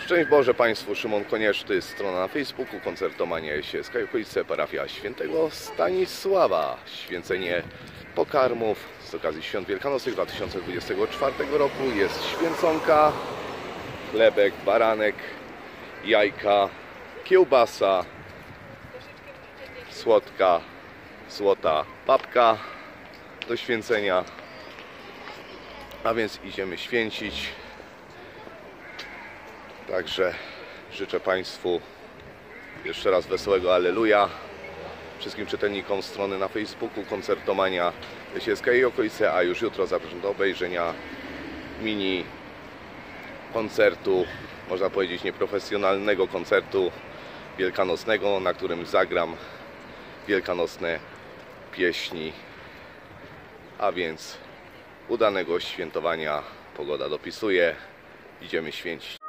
Szczęść Boże Państwu, Szymon Konieczny, strona na Facebooku, Koncertomania Jesielska i okolice, parafia świętego Stanisława. Święcenie pokarmów z okazji Świąt Wielkanocnych 2024 roku. Jest święconka, chlebek, baranek, jajka, kiełbasa, słodka, złota babka do święcenia. A więc idziemy święcić. Także życzę Państwu jeszcze raz wesołego Alleluja. Wszystkim czytelnikom strony na Facebooku Koncertomania Jesielska i okolice, a już jutro zapraszam do obejrzenia mini koncertu, można powiedzieć nieprofesjonalnego koncertu wielkanocnego, na którym zagram wielkanocne pieśni. A więc udanego świętowania, pogoda dopisuje, idziemy święcić.